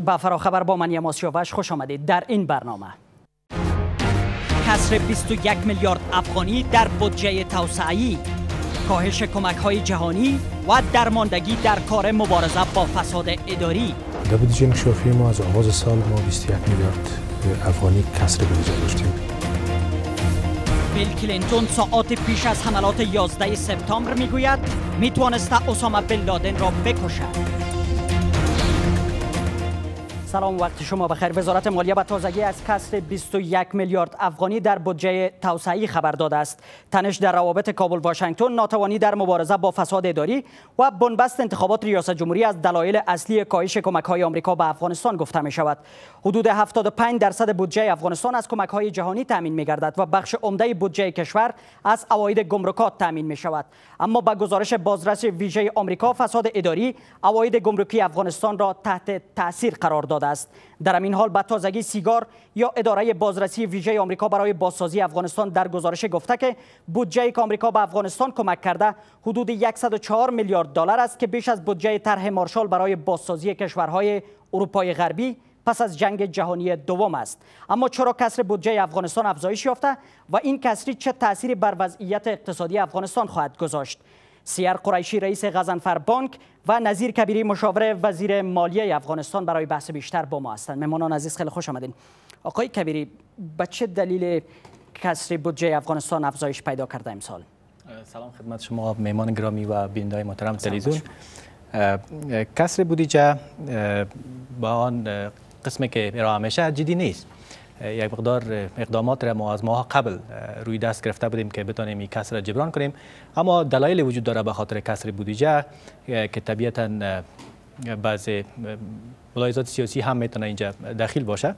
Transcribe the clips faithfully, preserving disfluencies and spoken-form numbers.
با فراخبر با من یماس سیاوش خوش آمدید. در این برنامه کسر بیست و یک میلیارد افغانی در بودجه توسعه‌ای، کاهش کمک‌های جهانی و درماندگی در کار مبارزه با فساد اداری. در بودجه انکشافی ما از آغاز سال ما بیست و یک میلیارد افغانی کسر بودجه داشتیم. بیل کلینتون ساعات پیش از حملات یازده سپتامبر میگوید میتوانست اسامه بن لادن را بکشد. سلام، وقت شما بخیر. وزارت مالیه به تازگی از کسر بیست و یک میلیارد افغانی در بودجه توسعه‌ای خبر داده است. تنش در روابط کابل واشنگتن، ناتوانی در مبارزه با فساد اداری و بنبست انتخابات ریاست جمهوری از دلایل اصلی کاهش کمک‌های آمریکا به افغانستان گفته می شود. حدود هفتاد و پنج درصد بودجه افغانستان از کمک‌های جهانی تامین می‌گردد و بخش عمده بودجه کشور از عواید گمرکات تامین می شود. اما با گزارش بازرس ویژه آمریکا، فساد اداری عواید گمرکی افغانستان را تحت تاثیر قرار داده است. در این حال به تازگی سیگار یا اداره بازرسی ویژه آمریکا برای بازسازی افغانستان در گزارش گفته که بودجه که آمریکا به افغانستان کمک کرده حدود صد و چهار میلیارد دلار است که بیش از بودجه طرح مارشال برای بازسازی کشورهای اروپای غربی پس از جنگ جهانی دوم است. اما چرا کسر بودجه افغانستان افزایش یافته و این کسری چه تأثیری بر وضعیت اقتصادی افغانستان خواهد گذاشت؟ سیر قریشی رئیس غضنفر بانک و نظیر کبیری مشاور وزیر مالیه افغانستان برای بحث بیشتر با ما هستند. مهمانان عزیز خیلی خوش آمدین. آقای کبیری، به چه دلیل کسر بودجه افغانستان افزایش پیدا کرده امسال؟ سلام خدمت شما مهمان گرامی و بینندگان محترم تلویزیون. کسر بودجه با آن قسمی که ارائه میشه جدی نیست. یک مقدار اقدامات را ما از ماه قبل روی دست گرفته بودیم که بتونیم این کسر را جبران کنیم، اما دلایل وجود داره به خاطر کسر بودجه که طبیعتاً بعضی ملاحظات سیاسی هم میتونه اینجا داخل باشه.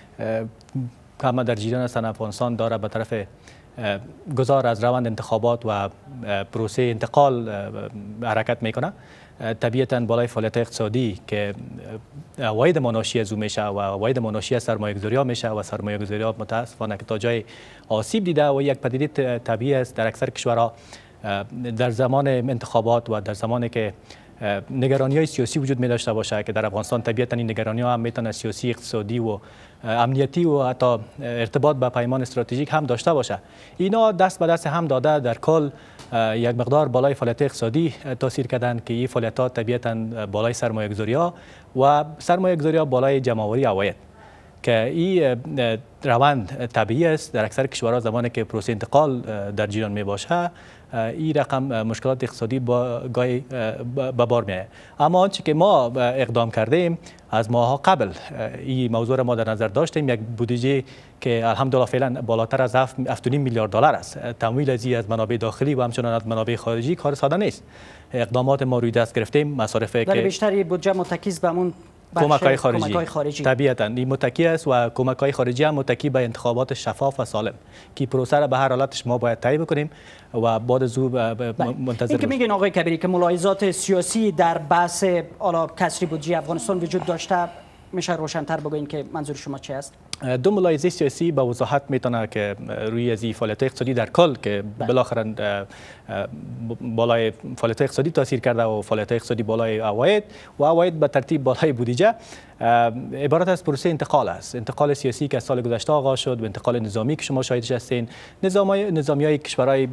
که در جریان هستن افغانستان داره به طرف گذار از روند انتخابات و پروسه انتقال حرکت میکنه. طبیعتاً بالای فعالیت اقتصادی که عواید مناشی از او میشه و عواید مناشی از سرمایه‌گذاری‌ها میشه و سرمایه‌گذاری‌ها متاسفانه که تا جای آسیب دیده و یک پدیده طبیعی است در اکثر کشورها در زمان انتخابات و در زمانی که نگرانی‌های سیاسی وجود می داشته باشه که در افغانستان طبیعتاً این نگرانی‌ها هم میتونه سیاسی، اقتصادی و امنیتی و حتی ارتباط به پیمان استراتژیک هم داشته باشه. اینا دست به دست هم داده در کل یک مقدار بالای فعالیت اقتصادی تاثیر کردن که این فعالیت‌ها طبیعتاً بالای سرمایه‌گذاری‌ها و سرمایه‌گذاری‌ها بالای جمع‌آوری عواید که این روند طبیعی است در اکثر کشورها. زمانی که پروسه انتقال در جریان می باشه این رقم مشکلات اقتصادی با گاهی به بار میآید. اما آنچه که ما اقدام کردیم از ماه قبل این موضوع را ما در نظر داشتیم، یک بودجه که الحمدلله فعلا بالاتر از هفت و نیم میلیارد دلار است. تمویل از از منابع داخلی و همچنان از منابع خارجی کار ساده نیست. اقدامات ما روی دست گرفتیم، مصارف که بیشتر بودجه متکیز به همون کمک‌های خارجی. خارجی طبیعتاً این متکی است و کمک‌های خارجی هم متکی به انتخابات شفاف و سالم که پروسه را به هر حالتش ما باید طی بکنیم و بعد از او منتظر این که میگین آقای کبیری که ملاحظات سیاسی در بحث الا کسری بودجه افغانستان وجود داشته، میشه روشن‌تر بگوین که منظور شما چی است؟ دو ملاحظه سیاسی به وضاحت میتونه که روی از فعالیت اقتصادی در کل که بالاخره بالای فعالیت اقتصادی تاثیر کرده و فعالیت اقتصادی بالای عواید و عواید به ترتیب بالای بودجه عبارت از پروسه انتقال است. انتقال سیاسی که از سال گذشته آغاز شد و انتقال نظامی که شما شاهدش هستین. نظامی نظامیای کشورهای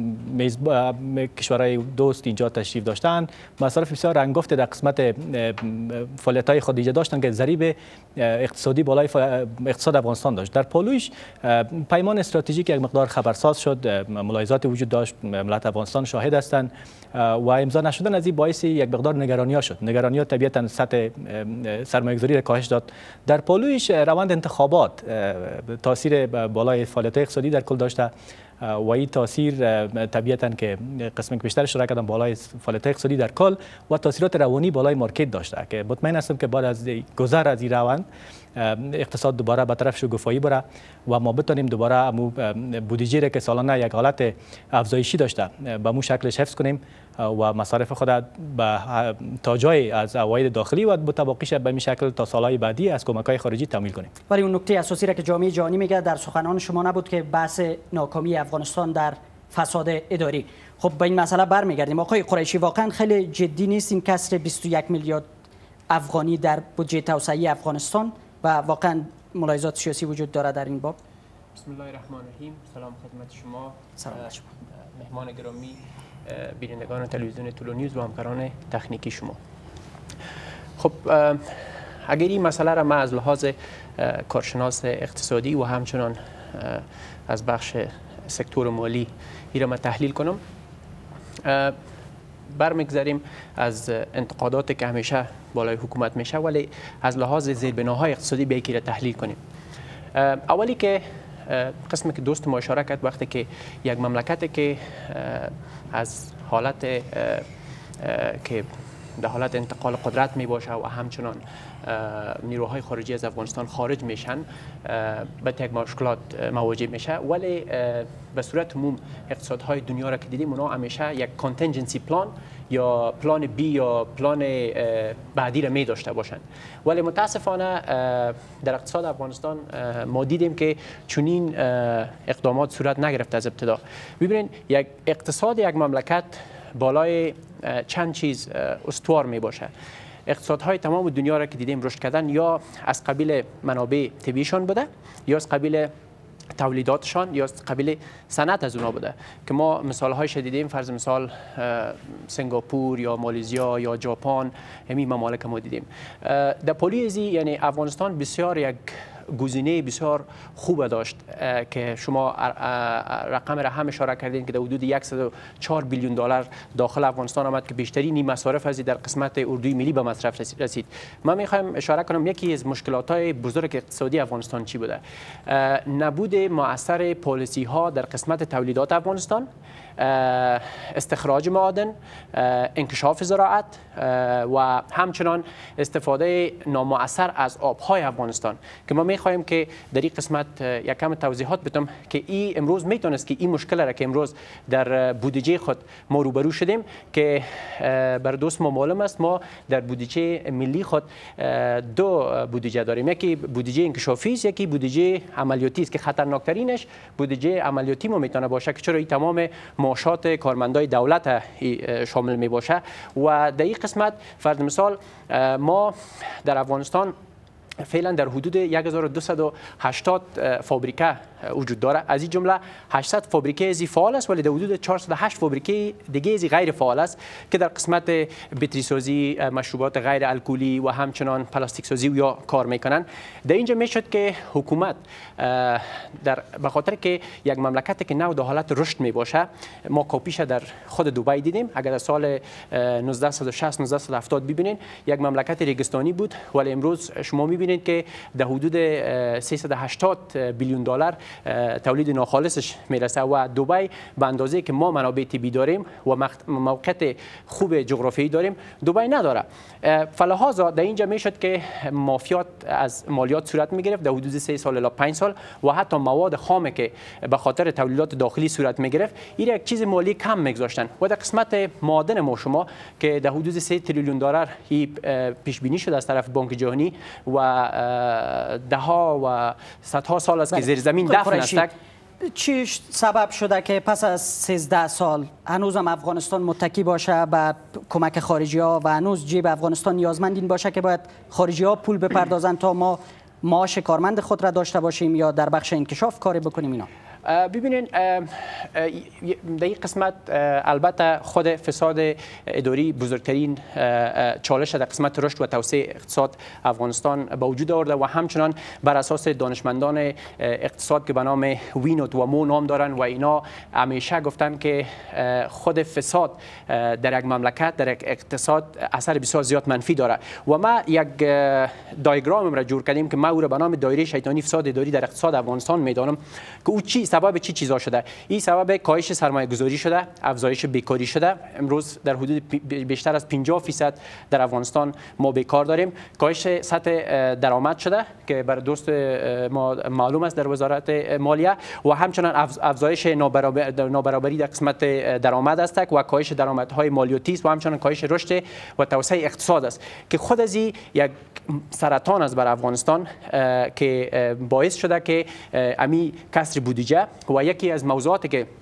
کشورهای دوست اینجا تشریف داشتن، مصارف بسیار انگفت در قسمت فعالیت‌های خارجی داشتن که ضریب اقتصادی بالای اقتصاد افغانستان داشت. در پالویش پیمان استراتژیک یک مقدار خبرساز شد، ملاحظات وجود داشت، ملت افغانستان شاهد هستند و امضا نشدن از این باعث یک مقدار نگرانی‌ها شد. نگرانی‌ها طبیعتاً سطح سرمایه‌گذاری را کاهش داد. در پالویش روند انتخابات تاثیر بالای فعالیت اقتصادی در کل داشته و این تاثیر طبیعتاً که قسمی که بیشتر اشاره کردم بالای فعالیت اقتصادی در کل و تاثیرات روانی بالای مارکت داشته که مطمئن هستم که بعد از گذر از این روند اقتصاد دوباره به طرف شکوفایی بره و ما بتونیم دوباره بودجه را که سالانه یک حالت افزایشی داشته به مو شکلش حفظ کنیم و مصارف خود به تا جای از عواید داخلی و متباقیش به این شکل تا سالهای بعدی از کمک‌های خارجی تامین کنیم. ولی اون نکته اساسی را که جامعه جهانی میگه در سخنان شما نبود که بحث ناکامی افغانستان در فساد اداری. خب به این مسئله برمیگردیم. آقای قریشی، واقعا خیلی جدی نیست این کسر بیست و یک میلیارد افغانی در بودجه توسعه افغانستان و واقعا ملاحظات سیاسی وجود داره در این باب؟ بسم الله الرحمن الرحیم. سلام خدمت شما، سلام شما مهمان گرامی، بینندگان تلویزیون طلوع نیوز و همکاران تکنیکی شما. خب اگر این مسئله را من از لحاظ کارشناس اقتصادی و همچنان از بخش سکتور مالی این را من تحلیل کنم، برمیگذاریم از انتقاداتی که همیشه بالای حکومت میشه، ولی از لحاظ زیربناهای اقتصادی به یکی را تحلیل کنیم. اولی که قسمی که دوست ما اشاره کرد، وقتی که یک مملکتی که از حالت که در حالت انتقال قدرت می باشه و همچنان نیروهای خارجی از افغانستان خارج میشن، به یک مشکلات مواجه میشه، ولی به صورت عموم اقتصادهای دنیا را که دیدیم اونا همیشه یک کانتینجنسی پلان یا پلان بی یا پلان بعدی را می داشته باشند. ولی متاسفانه در اقتصاد افغانستان ما دیدیم که چنین اقدامات صورت نگرفت از ابتدا. ببینید یک اقتصاد یک مملکت بالای چند چیز استوار می باشه. اقتصادهای تمام دنیا را که دیدیم رشد کردن یا از قبیل منابع طبیعیشان بوده، یا از قبیل تولیداتشان، یا از قبیل صنعت از اونا بوده، که ما مثال هایش دیدیم. فرض مثال سنگاپور یا مالزیا یا ژاپن، همین ممالک ما دیدیم. در پولیزی یعنی افغانستان بسیار یک گزینه بسیار خوب داشت که شما رقم را هم اشاره کردین که در حدود صد و چهار بیلیون دلار داخل افغانستان آمد که بیشترین مصارف از در قسمت اردوی ملی به مصرف رسید. من میخوایم اشاره کنم یکی از مشکلات‌های بزرگ اقتصادی افغانستان چی بوده؟ نبود مؤثر پالیسی ها در قسمت تولیدات افغانستان، استخراج معادن، انکشاف زراعت و همچنان استفاده نامؤثر از آبهای افغانستان، که ما میخواهیم که در این قسمت یکم توضیحات بدم که این امروز میتونست که این مشکل را که امروز در بودجه خود ما روبرو شدیم، که بر دوست ما معلوم است ما در بودجه ملی خود دو بودجه داریم، یکی بودجه انکشافی است، یکی بودجه عملیاتی است، که خطرناکترینش بودجه عملیاتی ما میتونه باشه، که چرا این تمام معاشات کارمندای دولت شامل می باشه. و در این قسمت فرض مثال ما در افغانستان فعلا در حدود هزار و دویست و هشتاد فابریکه وجود داره. از این جمله هشتصد فابریکه ازی فعال است، ولی در حدود چهارصد و هشت فابریکه دیگه ازی غیر فعال است که در قسمت بطری سازی، مشروبات غیر الکلی و همچنان پلاستیک سازی یا کار میکنن. در اینجا میشد که حکومت در به خاطر که یک مملکتی که نو در حالت رشد می باشه، ما کاپیش در خود دبی دیدیم. اگر در سال نوزده شصت نوزده هفتاد ببینید یک مملکت ریگستانی بود، ولی امروز شما میبینید که در حدود سیصد و هشتاد بیلیون دلار تولید ناخالصش میرسه و دبی به اندازه که ما منابع طبیعی داریم و موقعیت خوب جغرافیایی داریم، دبی نداره. فلهذا در اینجا میشد که مافیات از مالیات صورت میگرفت در حدود سه سال الی پنج سال، و حتی مواد خام که به خاطر تولیدات داخلی صورت میگرفت این یک چیز مالی کم میگذاشتن. و در قسمت معادن ما شما که در حدود سه تریلیون دلار پیش بینی شده از طرف بانک جهانی و ده ها و صدها سال است که زیر زمین دفن است. چی سبب شده که پس از سیزده سال هنوزم افغانستان متکی باشه به کمک خارجی ها و هنوز جیب افغانستان نیازمند این باشه که باید خارجی ها پول بپردازن تا ما معاش کارمند خود را داشته باشیم یا در بخش انکشاف کاری بکنیم؟ اینا ببینید در این قسمت البته خود فساد اداری بزرگترین چالش در قسمت رشد و توسعه اقتصاد افغانستان به وجود آورده و همچنان بر اساس دانشمندان اقتصاد که به نام وینوت و مو نام دارن و اینا همیشه گفتن که خود فساد در یک مملکت در یک اقتصاد اثر بسیار زیاد منفی داره. و ما یک دایگرام را جور کردیم که ما او را به نام دایره شیطانی فساد اداری در اقتصاد افغانستان میدانم که او چی سبب چی چیزا شده. این سبب کاهش سرمایه گذاری شده، افزایش بیکاری شده. امروز در حدود بیشتر از پنجاه درصد در افغانستان ما بیکار داریم. کاهش سطح درآمد شده که بر دوست ما معلوم است در وزارت مالیه، و همچنان افزایش نابرابری در قسمت درآمد است و کاهش درآمدهای مالیاتی است و همچنان کاهش رشد و توسعه اقتصاد است که خود از این یک سرطان است بر افغانستان که باعث شده که امی کسر بودجه و یکی از موضوعاتی که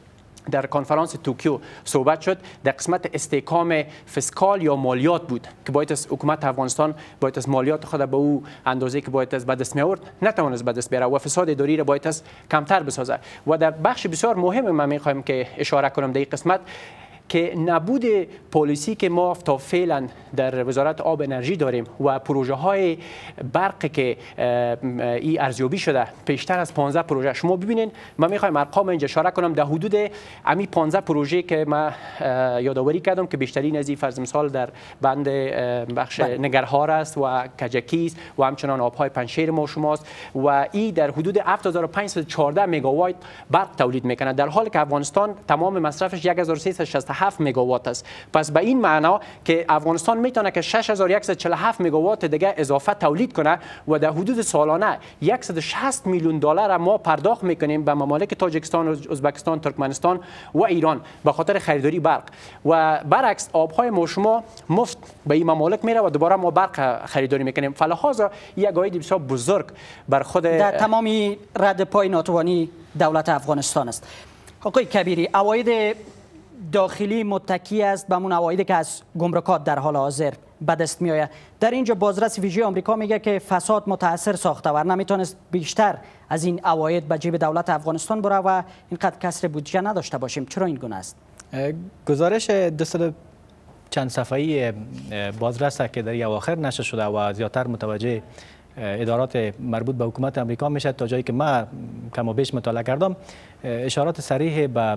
در کنفرانس توکیو صحبت شد در قسمت استحکام فسکال یا مالیات بود که باید از حکومت افغانستان باید از مالیات خود به او اندازه که باید از به دست می آورد نتوانست به دست بیاره و فساد اداری را باید از کمتر بسازه. و در بخش بسیار مهم من میخوایم که اشاره کنم در این قسمت که نبود پالیسی که ما تا فعلا در وزارت آب انرژی داریم و پروژه های برق که این ارزیابی شده پیشتر از پانزده پروژه، شما ببینید من میخوایم ارقام اینجا اشاره کنم در حدود امی پانزده پروژه که ما یادآوری کردم که بیشترین از این فرض مثال در بند بخش نگرهار است و کجکیز و همچنان آبهای پنجشیر ما شماست و این در حدود هفت هزار و پانصد و چهارده مگاوات برق تولید میکنه، در حالی که افغانستان تمام مصرفش یک هزار و سیصد و شصت و هفت مگاوات است. پس به این معنا که افغانستان میتونه که شش هزار و صد و چهل و هفت مگاوات دیگه اضافه تولید کنه و در حدود سالانه صد و شصت میلیون دلار ما پرداخت میکنیم به ممالک تاجیکستان، ازبکستان، ترکمنستان و ایران به خاطر خریداری برق و برعکس آبهای ما شما مفت به این ممالک میره و دوباره ما برق خریداری میکنیم. فلحاظا یک عاید بسیار بزرگ بر خود در تمامی رد پای ناتوانی دولت افغانستان است. آقای کبیری، عواید داخلی متکی است به اون عوایدی که از گمرکات در حال حاضر به دست می آید. در اینجا بازرس ویژه آمریکا میگه که فساد متاثر ساخته و نمیتونست بیشتر از این عواید به جیب دولت افغانستان بره و اینقدر کسر بودجه نداشته باشیم. چرا این گونه است؟ گزارش دوست چند صفحه‌ای بازرس که در اواخر نشر شده و زیادتر متوجه ادارات مربوط به حکومت امریکا میشه، تا جایی که من کم و بیش مطالعه کردم اشارات صریح به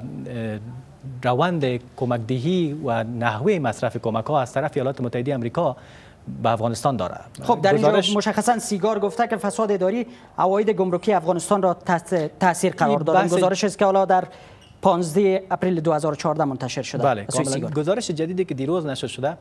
روند کمک دهی و نحوه مصرف کمک ها از طرف ایالات متحده آمریکا به افغانستان داره. خب در اینجا مشخصا سیگار گفته که فساد اداری عواید گمرکی افغانستان را تحت تاثیر قرار داد. گزارش است که حالا در پانزده اپریل دو هزار و چهارده منتشر شده. بله کاملا. گزارش جدیدی که دیروز نشر شده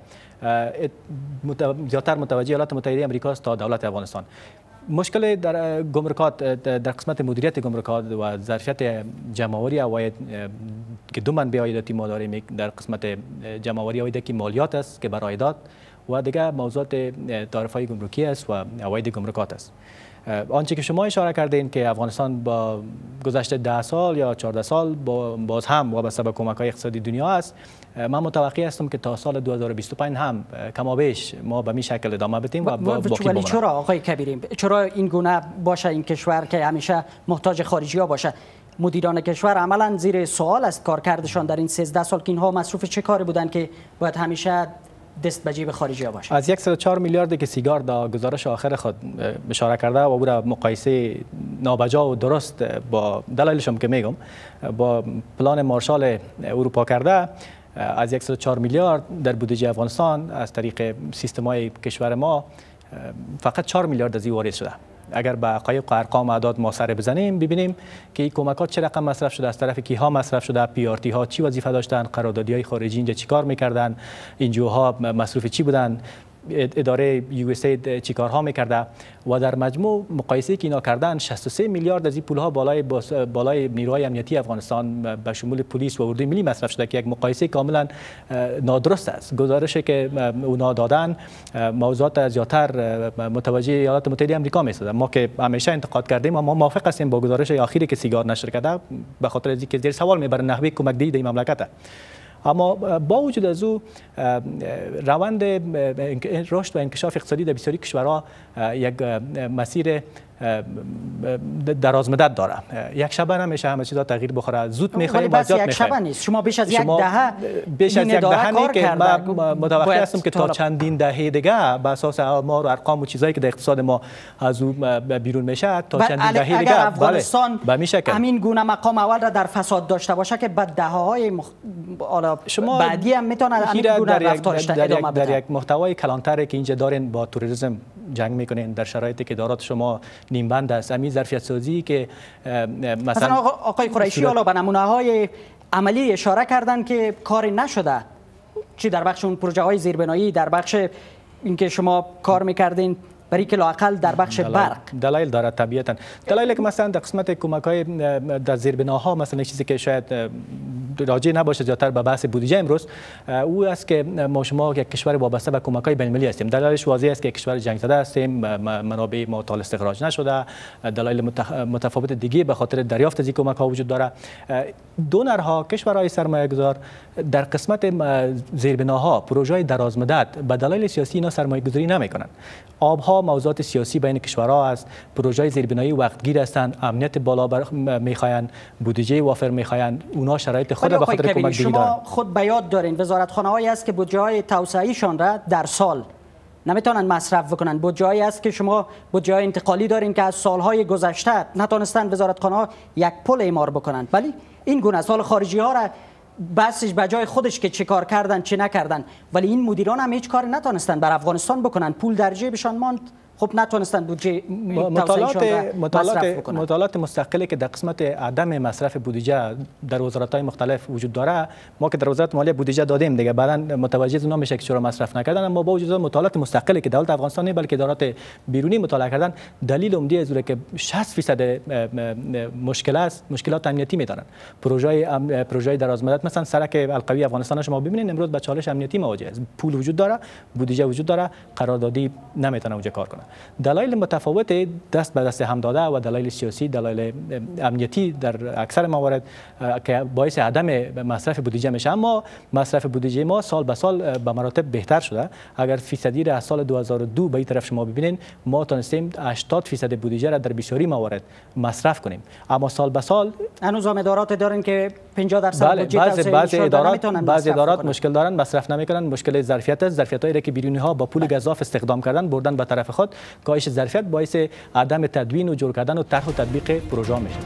زیادتر متوجه ایالات متحده آمریکا است تا دولت افغانستان. مشکل در گمرکات، در قسمت مدیریت گمرکات و ظرفیت جمع‌آوری عواید که دو منبع عایداتی ما داریم، در قسمت جمع‌آوری عایداتی مالیات است که بر عایدات و دیگر موضوعات تعرفه‌های گمرکی است و عواید گمرکات است. آنچه که شما اشاره کردین که افغانستان با گذشته ده سال یا چهارده سال باز هم وابسته به کمک‌های اقتصادی دنیا است، من متوقع هستم که تا سال دو هزار و بیست و پنج هم کمابیش ما به می شکل ادامه بدیم و باقی بمانیم. چرا آقای کبیری، چرا این گونه باشه این کشور که همیشه محتاج خارجی ها باشه؟ مدیران کشور عملا زیر سوال است کارکردشان در این سیزده سال که اینها مصروف چه کاری بودند که باید همیشه دست به جیب خارجی ها باشه؟ از صد و چهار میلیاردی که سیگار در گزارش آخر خود اشاره کرده و او را مقایسه نابجا و درست با دلایلشم که میگم با پلان مارشال اروپا کرده، از صد و چهار میلیارد در بودجه افغانستان از طریق سیستم‌های کشور ما فقط چهار میلیارد از این وارد شده. اگر به حقایق و ارقام اعداد ما سر بزنیم ببینیم که این کمکات چه رقم مصرف شده، از طرف کیها مصرف شده، پی آر تی ها چی وظیفه داشتن، قراردادی‌های خارجی اینجا چیکار می‌کردن، انجیوها مصروف چی بودن، اداره یو اس اید چی کارها میکرده و در مجموع مقایسه که اینا کردن شصت و سه میلیارد از این پولها بالای بالای نیروهای امنیتی افغانستان به شمول پلیس و اردوی ملی مصرف شده که یک مقایسه کاملا نادرست است. گزارشی که اونا دادن موضوعات زیادتر متوجه ایالات متحده آمریکا میسازه. ما که همیشه انتقاد کردیم و ما موافق هستیم با گزارش اخیری که سیگار نشر کرده به خاطر از اینکه زیر سوال میبره نحوه کمک دهی در این مملکت. اما با وجود از او روند رشد و انکشاف اقتصادی در بسیاری کشورها یک مسیر دراز مدت داره. یک شبه نمیشه همه چیزا تغییر بخوره. زود میخوایم بس یک شبه نیست. شما بیش از یک دهه بیش از یک دهه که ما متوقع هستم که تا چندین دهه دیگه به اساس آمار و ارقام و چیزایی که در اقتصاد ما از او بیرون میشه تا چندین دهه دیگه افغانستان همین گونه مقام اول را در فساد داشته باشه که بعد دهه‌های مخ... شما بعدی هم میتونه همین گونه رفتارش ادامه بده. در یک محتوای کلانتری که اینجا دارین با توریسم جنگ میکنین در شرایطی که دارات شما نیم بند است، همین ظرفیت سازی که مثلا, مثلا آقای قریشی حالا به نمونه های عملی اشاره کردن که کاری نشده، چی در بخش اون پروژه های زیربنایی، در بخش اینکه شما کار میکردین برای که لااقل در بخش برق دلایل داره طبیعتا. دلایلی که مثلا در قسمت کمک های در زیربناها مثلا چیزی که شاید راجع نباشه زیادتر به بحث بودجه امروز، او است که ما شما یک کشور وابسته به کمک‌های بین‌المللی هستیم. دلایلش واضح است که کشور جنگ زده هستیم، منابع ما تا استخراج نشده، دلایل متفاوت دیگه به خاطر دریافت از کمک‌ها وجود داره. دونرها، کشورهای سرمایه‌گذار در قسمت زیربناها، پروژه‌های درازمدت به دلایل سیاسی اینا سرمایه‌گذاری نمی‌کنند. آبها موضوعات سیاسی بین کشورها است، پروژه‌های زیربنایی وقتگیر هستند، امنیت بالا بر... می‌خواین، بودجه وافر می‌خواین، اونا شرایط خود به خاطر کمک دیگه دارن. شما خود به یاد دارین وزارتخانه‌هایی است که بودجه‌های توسعه‌ایشان را در سال نمیتونن مصرف بکنن. بودجه‌ای است که شما بودجه‌های انتقالی دارین که از سالهای گذشته نتونستن وزارتخانه‌ها یک پل اعمار بکنن. ولی این گونه سال خارجی ها را بسش به جای خودش که چه کار کردن چه نکردن، ولی این مدیران هم هیچ کاری نتونستن بر افغانستان بکنن. پول در جیبشان ماند، خب نتونستن بودجه مطالعات مطالعات مطالعات مستقلی که در قسمت عدم مصرف بودجه در وزارت‌های مختلف وجود داره، ما که در وزارت مالیه بودجه دادیم دیگه، بعداً متوجه اونا میشه که چرا مصرف نکردن. اما با وجود مطالعات مستقلی که دولت افغانستان نه بلکه ادارات بیرونی مطالعه کردن، دلیل عمده از که شصت فیصد مشکل است، مشکلات امنیتی میدارن. پروژه پروژه درازمدت مثلا سرک القوی افغانستان شما ببینید امروز با چالش امنیتی مواجه است. پول وجود داره، بودجه وجود داره، قراردادی نمیتونه اونجا کار کنه. دلایل متفاوت دست به دست هم داده و دلایل سیاسی، دلایل امنیتی در اکثر موارد که باعث عدم مصرف بودجه میشه. اما مصرف بودجه ما سال به سال به مراتب بهتر شده. اگر فیصدی را از سال دو هزار و دو به این طرف شما ببینید، ما تونستیم هشتاد فیصد بودجه را در بسیاری موارد مصرف کنیم. اما سال به سال هنوز هم ادارات دارن که پنجاه درصد بودجه بعضی بعضی ادارات بعضی ادارات مشکل دارن، مصرف نمیکنن. مشکل ظرفیت است. ظرفیتایی را که بیرونی ها با پول گزاف استخدام کردن بردن به طرف خود، کاهش ظرفیت باعث عدم تدوین و جور کردن و طرح و تطبیق پروژه میشه.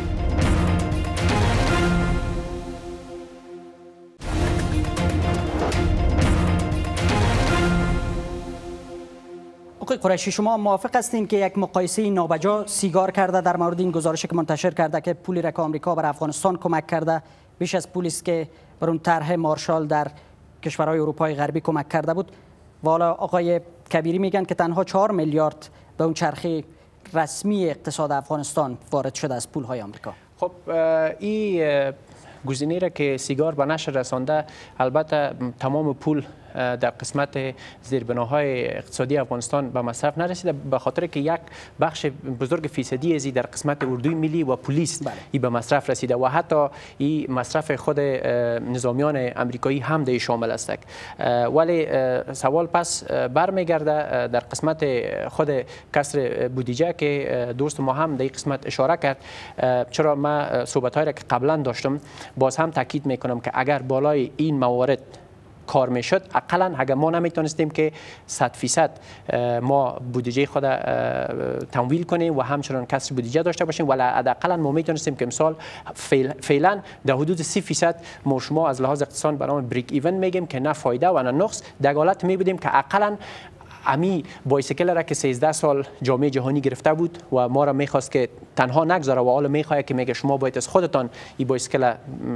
آقای قریشی، شما موافق هستین که یک مقایسه نابجا سیگار کرده در مورد این گزارشی که منتشر کرده که پولی را که آمریکا بر افغانستان کمک کرده بیش از پولی است که بر اون طرح مارشال در کشورهای اروپای غربی کمک کرده بود؟ و حالا آقای کبیری میگن که تنها چهار میلیارد به اون چرخه رسمی اقتصاد افغانستان وارد شده از پولهای آمریکا. خب این گزینه را که سیگار به نشر رسانده، البته تمام پول در قسمت زیربناهای اقتصادی افغانستان به مصرف نرسیده، به خاطر که یک بخش بزرگ فیصدی ازی در قسمت اردوی ملی و پلیس ای به مصرف رسیده و حتی این مصرف خود نظامیان امریکایی هم در شامل است. ولی سوال پس برمیگرده در قسمت خود کسر بودجه که دوست ما هم در این قسمت اشاره کرد. چرا ما صحبت‌هایی را که قبلا داشتم باز هم تاکید میکنم که اگر بالای این موارد کار میشد، اقلا اگر ما نمیتونستیم که صد فیصد ما بودجه خود تمویل کنیم و همچنان کسر بودجه داشته باشیم، ولی حداقل ما میتونستیم که امسال فعلا در حدود سی فیصد ما شما از لحاظ اقتصاد برام بریک ایون میگیم که نه فایده و نه نقص، در حالت می بودیم که اقلا امی بایسیکل را که سیزده سال جامعه جهانی گرفته بود و ما را میخواست که تنها نگذاره و حالا میخواد که میگه شما باید از خودتان این بایسیکل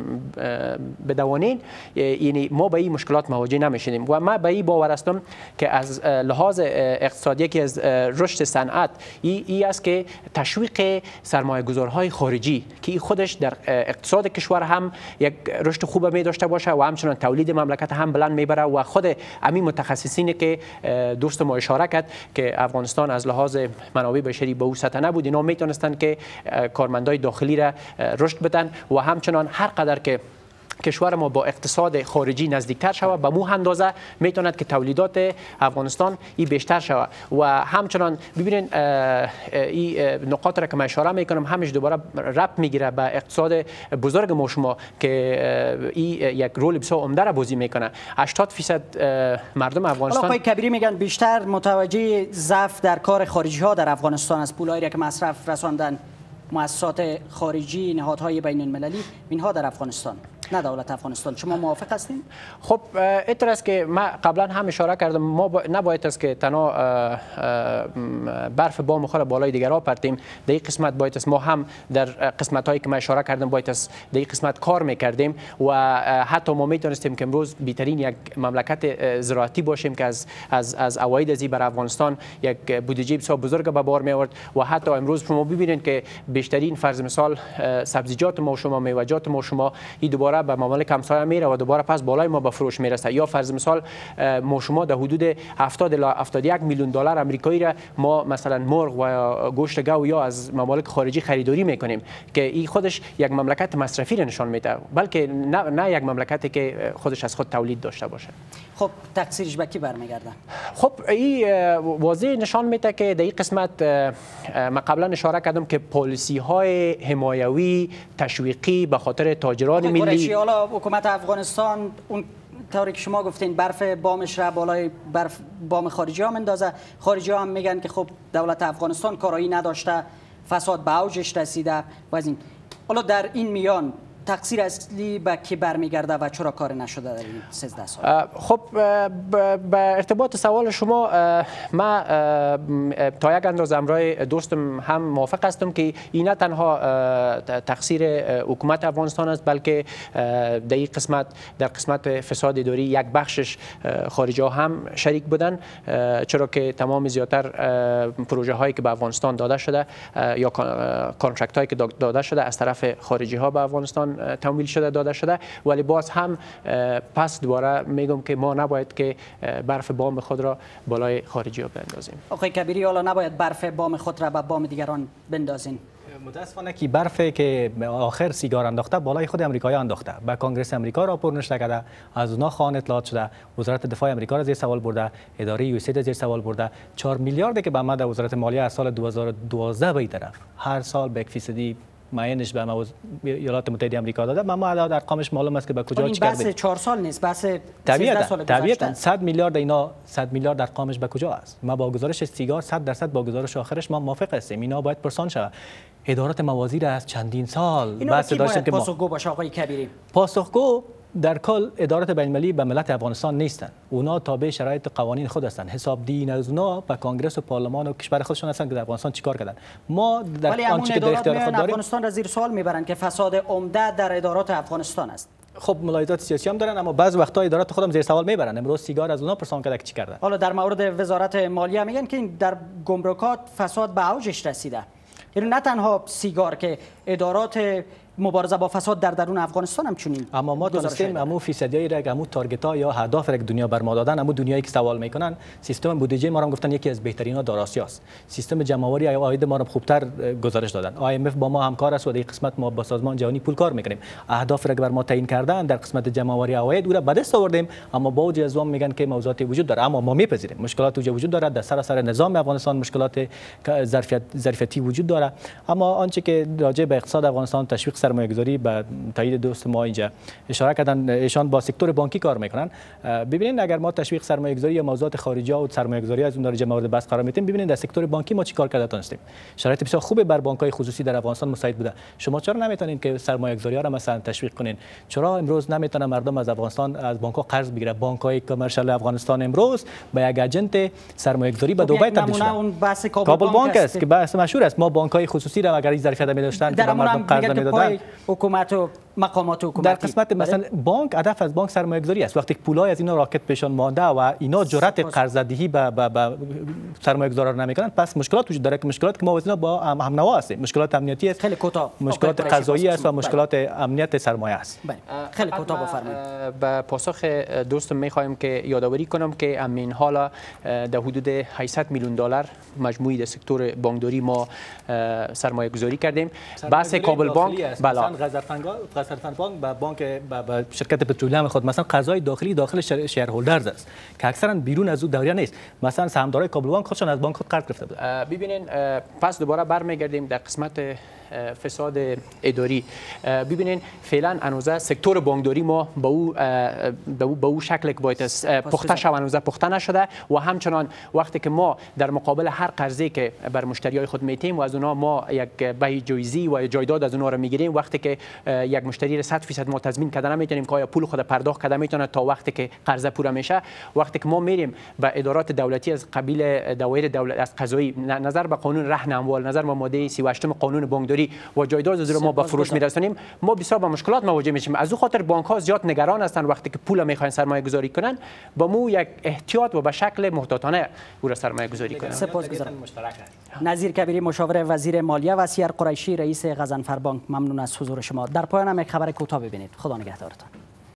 بدوانین، یعنی ما به این مشکلات مواجه نمیشیم. و ما به این باور هستم که از لحاظ اقتصادی که از رشد صنعت ای, ای است که تشویق سرمایه گذارهای خارجی که این خودش در اقتصاد کشور هم یک رشد خوب می داشته باشه و همچنان تولید مملکت هم بلند میبره و خود امی متخصصین که دوست ما اشاره کرد که افغانستان از لحاظ منابع بشری به او سطح نبود، اینا میتونستن که کارمندای داخلی را رشد بدن و همچنان هر قدر که کشور ما با اقتصاد خارجی نزدیکتر شود به مو اندازه میتوند که تولیدات افغانستان ای بیشتر شود و همچنان ببینید این نقاط را که من اشاره میکنم همش دوباره ربط میگیره به اقتصاد بزرگ ما شما که این یک رول بسیار عمده را بازی میکنه. هشتاد فیصد مردم افغانستان، آقای کبیری میگن بیشتر متوجه ضعف در کار خارجی ها در افغانستان از پولایی که مصرف رساندن مؤسسات خارجی، نهادهای بین المللی، اینها در افغانستان، نه دولت افغانستان. شما موافق هستین؟ خب اینطور است که ما قبلا هم اشاره کردم، ما با... نباید است که تنها برف بام خود بالای دیگرها پرتیم. در این قسمت باید است ما هم در قسمت هایی که ما اشاره کردم باید است در این قسمت کار میکردیم و حتی ما میتونستیم که امروز بهترین یک مملکت زراعتی باشیم که از از از اواید ازی بر افغانستان یک بودجه بسیار بزرگ به بار می آورد و حتی امروز شما ببینید که بیشترین فرض مثال سبزیجات ما شما، میوه‌جات ما شما این دوباره دوباره به ممالک همسایه میره و دوباره پس بالای ما به فروش میرسه. یا فرض مثال ما شما در حدود هفتاد الی هفتاد و یک میلیون دلار آمریکایی را ما مثلا مرغ و گوشت گاو یا از ممالک خارجی خریداری میکنیم که این خودش یک مملکت مصرفی را نشان میده، بلکه نه, نه یک مملکتی که خودش از خود تولید داشته باشه. خب تقصیرش به کی برمیگرده؟ خب این واضح نشان میده که در این قسمت ما قبلا اشاره کردم که پالیسی های حمایوی تشویقی به خاطر تاجران ملی، حالا حکومت افغانستان اون طوری که شما گفتین برف بامش را بالای برف بام خارجی ها مندازه، خارجی ها هم میگن که خب دولت افغانستان کارایی نداشته، فساد به اوجش رسیده و از این. حالا در این میان تقصیر اصلی به کی برمیگرده و چرا کار نشده در این سیزده سال؟ خب به ارتباط سوال شما ما تا یک اندازه امرای دوستم هم موافق هستم که این نه تنها تقصیر حکومت افغانستان است، بلکه در این قسمت در قسمت فساد اداری یک بخشش خارجی ها هم شریک بودن، چرا که تمام زیاتر پروژه هایی که به افغانستان داده شده یا کانترکت هایی که داده شده از طرف خارجی ها به افغانستان تمویل شده داده شده. ولی باز هم پس دوباره میگم که ما نباید که برف بام خود را بالای خارجی ها بندازیم. آقای کبیری، حالا نباید برف بام خود را به بام دیگران بندازین. متاسفانه که برفی که آخر سیگار انداخته بالای خود امریکایی انداخته، به کنگرس امریکا راپور نشته کرده، از اونها خواهان اطلاعات شده، وزارت دفاع امریکا را زیر سوال برده، اداره یو اس ای زیر سوال برده. چهار میلیاردی که به ما در وزارت مالیه از سال دو هزار و دوازده به طرف هر سال به یک فیصدی معینش به ایالات متحده آمریکا داده، ما عدد ارقامش معلوم است که به کجا چیکار بده. بحث چهار سال نیست، بحث سیزده سال طبیعتا صد میلیارد اینا صد میلیارد ارقامش به کجا است؟ ما با گزارش سیگار صد درصد با گزارش آخرش ما موافق هستیم، اینا باید پرسان شود. ادارات موازی را از چندین سال بحث داشتیم که پاسخگو باشه. آقای کبیری، پاسخگو در کل ادارات بین المللی به ملت افغانستان نیستند، اونا تابع شرایط قوانین خود هستند، حساب دین از اونا به کنگرس و پارلمان و کشور خودشون هستند که در افغانستان چیکار کردن. ما در آنچه که در اختیار خود داریم افغانستان را زیر سوال میبرند که فساد عمده در ادارات افغانستان است. خب ملاحظات سیاسی هم دارن، اما بعض وقتا ادارات خودم زیر سوال میبرن. امروز سیگار از اونا پرسان کرده که چی کردن. حالا در مورد وزارت مالیه میگن که در گمرکات فساد به اوجش رسیده. یعنی نه تنها سیگار که ادارات مبارزه با فساد در درون افغانستان هم چنین، اما ما تونستیم امو فیصدیای را امو تارگت ها یا اهداف را که دنیا بر ما دادن، امو دنیایی که سوال میکنن، سیستم بودجه ما را گفتن یکی از بهترین ها در آسیا است، سیستم جمع آوری عواید ما را خوبتر گزارش دادن، آی ام اف با ما همکار است و در قسمت ما با سازمان جهانی پول کار میکنیم، اهداف را که بر ما تعیین کردن در قسمت جمع آوری عواید او را به دست آوردیم، اما با وجود از میگن که موضوعات وجود داره، اما ما میپذیریم مشکلات وجود داره، در سراسر نظام افغانستان مشکلات ظرفیت ظرفیتی وجود داره، اما آنچه که راجع به اقتصاد افغانستان تشویق سرمایه‌گذاری به تایید دوست ما اینجا اشاره کردن، ایشان با سکتور بانکی کار میکنن. ببینید اگر ما تشویق سرمایه گذاری یا موضوعات خارجی و سرمایه گذاری از اون درجه مورد بحث قرار میدیم، ببینید در سکتور بانکی ما چی کار کرده تونستیم. شرایط بسیار خوبه بر بانک‌های خصوصی در افغانستان مساعد بوده. شما چرا نمیتونین که سرمایه گذاری ها را مثلا تشویق کنین؟ چرا امروز نمیتونن مردم از افغانستان از بانک‌ها قرض بگیرن؟ بانک‌های کامرشال افغانستان امروز با یک اجنت سرمایه گذاری به دبی تبدیل شده. اون بحث کابل بانک است که بحث مشهور است. ما بانک‌های خصوصی را اگر ظرفیت می‌داشتن که به مردم قرض نمیدادن، حکومت و مقامات حکومتی در قسمت مثلا بانک هدف از بانک سرمایه گذاری است. وقتی پولای از اینا راکت پیشان مانده و اینا جرأت قرض دهی به به سرمایه گذاران نمیکنن، پس مشکلات وجود داره که مشکلات که ما واسه با هم نوا هستیم، مشکلات امنیتی است، خیلی کوتاه، مشکلات قضایی است و مشکلات امنیت سرمایه است. خیلی کوتاه بفرمایید. به پاسخ دوستم میخوایم که یادآوری کنم که امین حالا در حدود هشتصد میلیون دلار مجموعی در سکتور بانکداری ما سرمایه گذاری کردیم. بحث کابل بانک مثلا غزرفن بانک با بانک با شرکت پترولیوم خود مثلا قضای داخلی داخل شیر هولدرز است که اکثرا بیرون از اون دوره نیست. مثلا سهامدارای کابل بانک خودشون از بانک خود قرض گرفته بود. ببینین پس دوباره برمیگردیم در قسمت فساد اداری. ببینین فعلا انوزه سکتور بانکداری ما با او با او شکل که باید پخته شود انوزه پخته نشده و همچنان وقتی که ما در مقابل هر قرضی که بر مشتریای خود میتیم و از اونها ما یک بهره جایزی و جایداد از اونها رو میگیریم، وقتی که یک مشتری را صد درصد ما تضمین کرده نمیتونیم که آیا پول خود پرداخت کرده میتونه تا وقتی که قرضه پوره میشه، وقتی که ما میریم به ادارات دولتی از قبیل دوایر دولت از قضایی نظر به قانون رهن اموال، نظر به ماده سی و هشت قانون بانکداری و جایداد از ما با فروش میرسانیم، ما بسیار با مشکلات مواجه میشیم. از او خاطر بانک ها زیاد نگران هستند وقتی که پول میخواین سرمایه گذاری کنن، با مو یک احتیاط و به شکل محتاطانه او را سرمایه گذاری کنن. سپاسگزارم. نظیر کبیری مشاور وزیر مالیه و سیار قریشی رئیس غضنفر بانک، ممنون از حضور شما. در پایان هم یک خبر کوتاه ببینید. خدا نگهدارتان.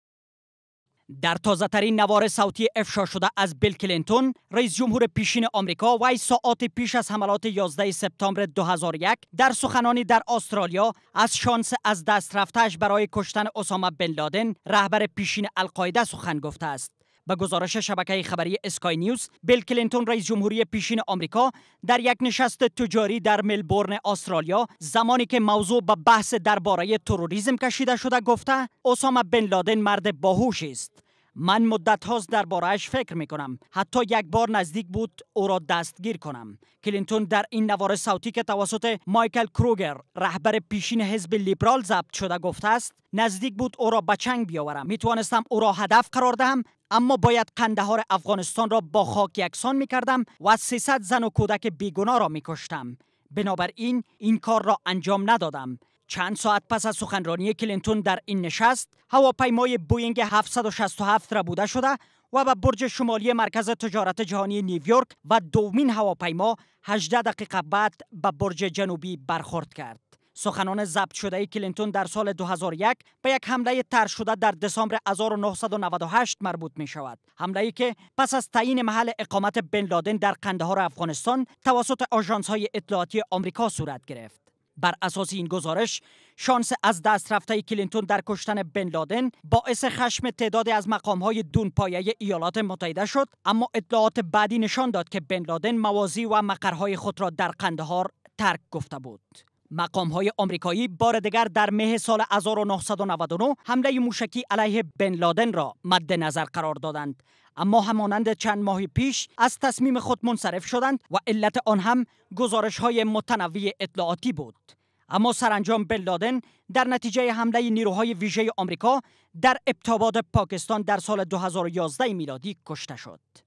در تازه ترین نوار صوتی افشا شده از بیل کلینتون، رئیس جمهور پیشین آمریکا، وی ساعات پیش از حملات یازده سپتامبر دو هزار و یک در سخنانی در استرالیا از شانس از دست رفته‌اش برای کشتن اسامه بن لادن، رهبر پیشین القاعده، سخن گفته است. به گزارش شبکه خبری اسکای نیوز، بیل کلینتون رئیس جمهوری پیشین آمریکا در یک نشست تجاری در ملبورن استرالیا، زمانی که موضوع به بحث درباره تروریسم کشیده شده، گفته اسامه بن لادن مرد باهوشی است. من مدت هاست درباره‌اش فکر می کنم. حتی یک بار نزدیک بود او را دستگیر کنم. کلینتون در این نوار صوتی که توسط مایکل کروگر، رهبر پیشین حزب لیبرال، ضبط شده، گفته است نزدیک بود او را به چنگ بیاورم. می توانستم او را هدف قرار دهم، اما باید قندهار افغانستان را با خاک یکسان می کردم و سیصد زن و کودک بیگناه را می کشتم. بنابراین این کار را انجام ندادم. چند ساعت پس از سخنرانی کلینتون در این نشست، هواپیمای بوینگ هفتصد و شصت و هفت ربوده شده و به برج شمالی مرکز تجارت جهانی نیویورک و دومین هواپیما هجده دقیقه بعد به برج جنوبی برخورد کرد. سخنان ضبط شده کلینتون در سال دو هزار و یک به یک حمله طرح شده در دسامبر هزار و نهصد و نود و هشت مربوط می شود. حمله‌ای که پس از تعیین محل اقامت بن لادن در قندهار افغانستان توسط آژانس‌های اطلاعاتی آمریکا صورت گرفت. بر اساس این گزارش، شانس از دست رفته کلینتون در کشتن بن لادن باعث خشم تعدادی از مقام‌های دونپایه ایالات متحده شد، اما اطلاعات بعدی نشان داد که بن لادن مواضع و مقرهای خود را در قندهار ترک گفته بود. مقام‌های آمریکایی بار دیگر در مه سال هزار و نهصد و نود و نه حمله موشکی علیه بن لادن را مد نظر قرار دادند، اما همانند چند ماه پیش از تصمیم خود منصرف شدند و علت آن هم گزارش‌های متنوع اطلاعاتی بود. اما سرانجام بن لادن در نتیجه حمله نیروهای ویژه آمریکا در ابتاباد پاکستان در سال دو هزار و یازده میلادی کشته شد.